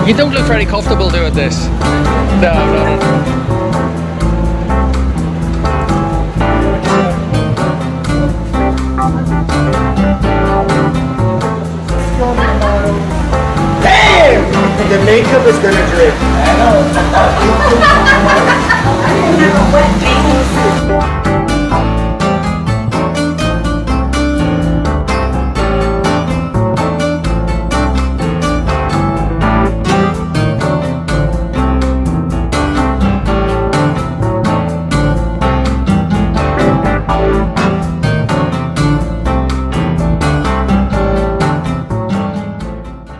You don't look very comfortable doing this. No, no, no. The makeup is gonna drip. I know.